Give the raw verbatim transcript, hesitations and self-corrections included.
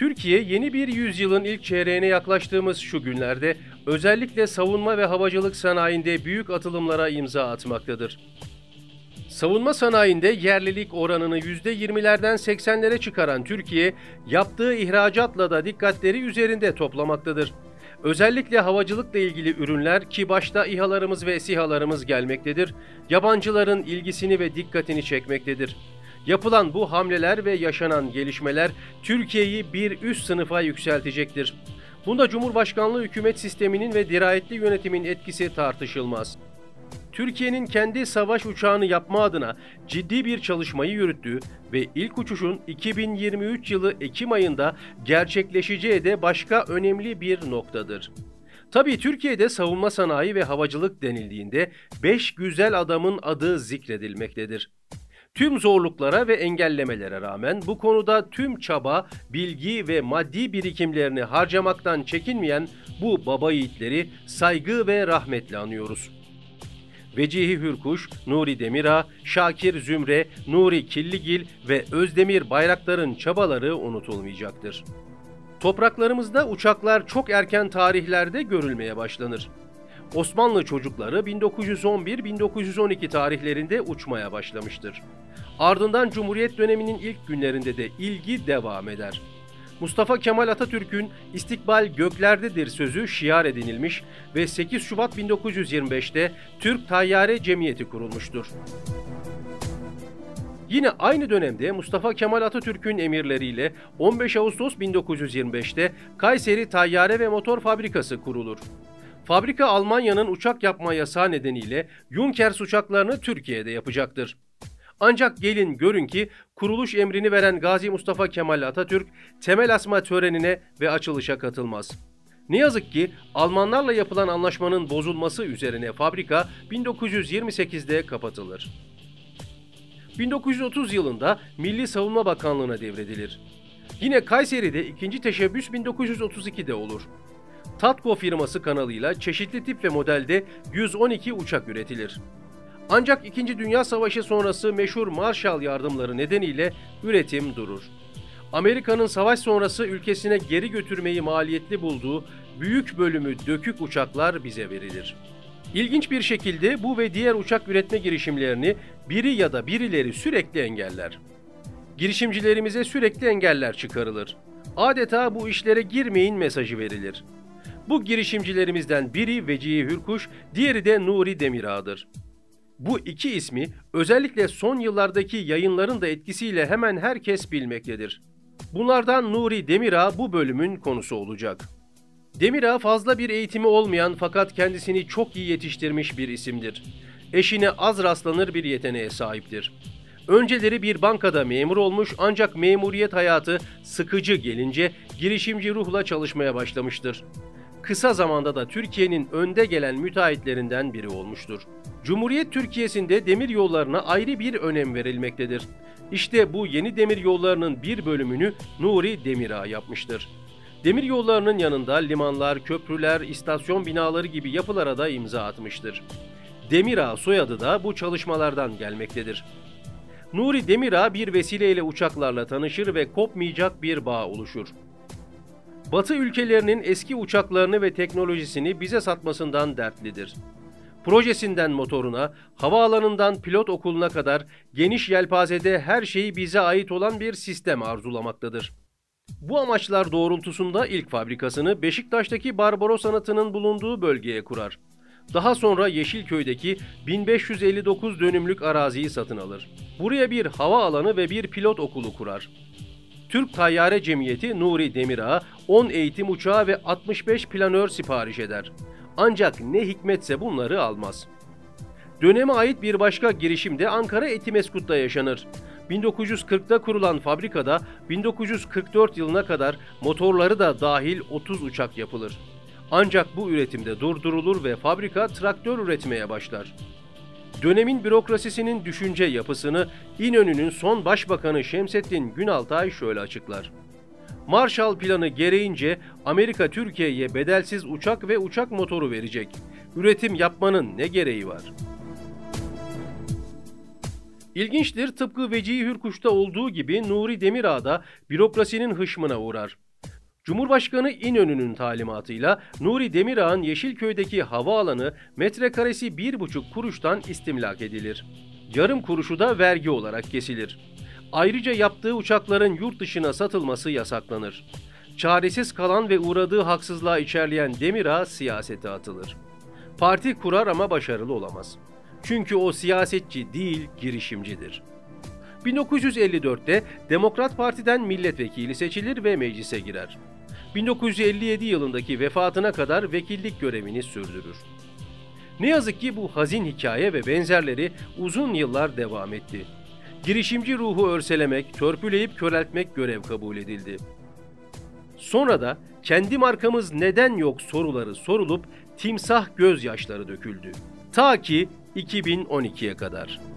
Türkiye yeni bir yüzyılın ilk çeyreğine yaklaştığımız şu günlerde özellikle savunma ve havacılık sanayinde büyük atılımlara imza atmaktadır. Savunma sanayinde yerlilik oranını yüzde yirmilerden seksenlere çıkaran Türkiye, yaptığı ihracatla da dikkatleri üzerinde toplamaktadır. Özellikle havacılıkla ilgili ürünler ki başta İHA'larımız ve SİHA'larımız gelmektedir, yabancıların ilgisini ve dikkatini çekmektedir. Yapılan bu hamleler ve yaşanan gelişmeler Türkiye'yi bir üst sınıfa yükseltecektir. Bunda Cumhurbaşkanlığı hükümet sisteminin ve dirayetli yönetimin etkisi tartışılmaz. Türkiye'nin kendi savaş uçağını yapma adına ciddi bir çalışmayı yürüttüğü ve ilk uçuşun iki bin yirmi üç yılı Ekim ayında gerçekleşeceği de başka önemli bir noktadır. Tabii Türkiye'de savunma sanayi ve havacılık denildiğinde beş güzel adamın adı zikredilmektedir. Tüm zorluklara ve engellemelere rağmen bu konuda tüm çaba, bilgi ve maddi birikimlerini harcamaktan çekinmeyen bu baba yiğitleri saygı ve rahmetle anıyoruz. Vecihi Hürkuş, Nuri Demirağ, Şakir Zümre, Nuri Killigil ve Özdemir Bayraktar'ın çabaları unutulmayacaktır. Topraklarımızda uçaklar çok erken tarihlerde görülmeye başlanır. Osmanlı çocukları bin dokuz yüz on bir bin dokuz yüz on iki tarihlerinde uçmaya başlamıştır. Ardından Cumhuriyet döneminin ilk günlerinde de ilgi devam eder. Mustafa Kemal Atatürk'ün "İstikbal göklerdedir" sözü şiar edinilmiş ve sekiz Şubat bin dokuz yüz yirmi beşte Türk Tayyare Cemiyeti kurulmuştur. Yine aynı dönemde Mustafa Kemal Atatürk'ün emirleriyle on beş Ağustos bin dokuz yüz yirmi beşte Kayseri Tayyare ve Motor Fabrikası kurulur. Fabrika Almanya'nın uçak yapma yasağı nedeniyle Junkers uçaklarını Türkiye'de yapacaktır. Ancak gelin görün ki kuruluş emrini veren Gazi Mustafa Kemal Atatürk temel asma törenine ve açılışa katılmaz. Ne yazık ki Almanlarla yapılan anlaşmanın bozulması üzerine fabrika bin dokuz yüz yirmi sekizde kapatılır. bin dokuz yüz otuz yılında Milli Savunma Bakanlığı'na devredilir. Yine Kayseri'de ikinci teşebbüs bin dokuz yüz otuz ikide olur. Tatco firması kanalıyla çeşitli tip ve modelde yüz on iki uçak üretilir. Ancak İkinci Dünya Savaşı sonrası meşhur Marshall yardımları nedeniyle üretim durur. Amerika'nın savaş sonrası ülkesine geri götürmeyi maliyetli bulduğu büyük bölümü dökük uçaklar bize verilir. İlginç bir şekilde bu ve diğer uçak üretme girişimlerini biri ya da birileri sürekli engeller. Girişimcilerimize sürekli engeller çıkarılır. Adeta bu işlere girmeyin mesajı verilir. Bu girişimcilerimizden biri Vecihi Hürkuş, diğeri de Nuri Demirağ'dır. Bu iki ismi özellikle son yıllardaki yayınların da etkisiyle hemen herkes bilmektedir. Bunlardan Nuri Demirağ bu bölümün konusu olacak. Demirağ fazla bir eğitimi olmayan fakat kendisini çok iyi yetiştirmiş bir isimdir. Eşine az rastlanır bir yeteneğe sahiptir. Önceleri bir bankada memur olmuş ancak memuriyet hayatı sıkıcı gelince girişimci ruhla çalışmaya başlamıştır. Kısa zamanda da Türkiye'nin önde gelen müteahhitlerinden biri olmuştur. Cumhuriyet Türkiye'sinde demir yollarına ayrı bir önem verilmektedir. İşte bu yeni demir yollarının bir bölümünü Nuri Demirağ yapmıştır. Demir yollarının yanında limanlar, köprüler, istasyon binaları gibi yapılara da imza atmıştır. Demirağ soyadı da bu çalışmalardan gelmektedir. Nuri Demirağ bir vesileyle uçaklarla tanışır ve kopmayacak bir bağ oluşur. Batı ülkelerinin eski uçaklarını ve teknolojisini bize satmasından dertlidir. Projesinden motoruna, havaalanından pilot okuluna kadar geniş yelpazede her şeyi bize ait olan bir sistem arzulamaktadır. Bu amaçlar doğrultusunda ilk fabrikasını Beşiktaş'taki Barbaros Anıtı'nın bulunduğu bölgeye kurar. Daha sonra Yeşilköy'deki bin beş yüz elli dokuz dönümlük araziyi satın alır. Buraya bir havaalanı ve bir pilot okulu kurar. Türk Tayyare Cemiyeti Nuri Demirağ'a on eğitim uçağı ve altmış beş planör sipariş eder. Ancak ne hikmetse bunları almaz. Döneme ait bir başka girişim de Ankara Etimeskut'ta yaşanır. bin dokuz yüz kırkta kurulan fabrikada bin dokuz yüz kırk dört yılına kadar motorları da dahil otuz uçak yapılır. Ancak bu üretimde durdurulur ve fabrika traktör üretmeye başlar. Dönemin bürokrasisinin düşünce yapısını İnönü'nün son başbakanı Şemsettin Günaltay şöyle açıklar. Marshall Planı gereğince Amerika Türkiye'ye bedelsiz uçak ve uçak motoru verecek. Üretim yapmanın ne gereği var? İlginçtir, tıpkı Vecihi Hürkuş'ta olduğu gibi Nuri Demirağ da bürokrasinin hışmına uğrar. Cumhurbaşkanı İnönü'nün talimatıyla Nuri Demirağ'ın Yeşilköy'deki havaalanı metrekaresi bir buçuk kuruştan istimlak edilir. Yarım kuruşu da vergi olarak kesilir. Ayrıca yaptığı uçakların yurt dışına satılması yasaklanır. Çaresiz kalan ve uğradığı haksızlığa içerleyen Demirağ siyasete atılır. Parti kurar ama başarılı olamaz. Çünkü o siyasetçi değil, girişimcidir. bin dokuz yüz elli dörtte Demokrat Parti'den milletvekili seçilir ve meclise girer. bin dokuz yüz elli yedi yılındaki vefatına kadar vekillik görevini sürdürür. Ne yazık ki bu hazin hikaye ve benzerleri uzun yıllar devam etti. Girişimci ruhu örselemek, törpüleyip köreltmek görev kabul edildi. Sonra da kendi markamız neden yok soruları sorulup timsah gözyaşları döküldü. Ta ki iki bin on ikiye kadar.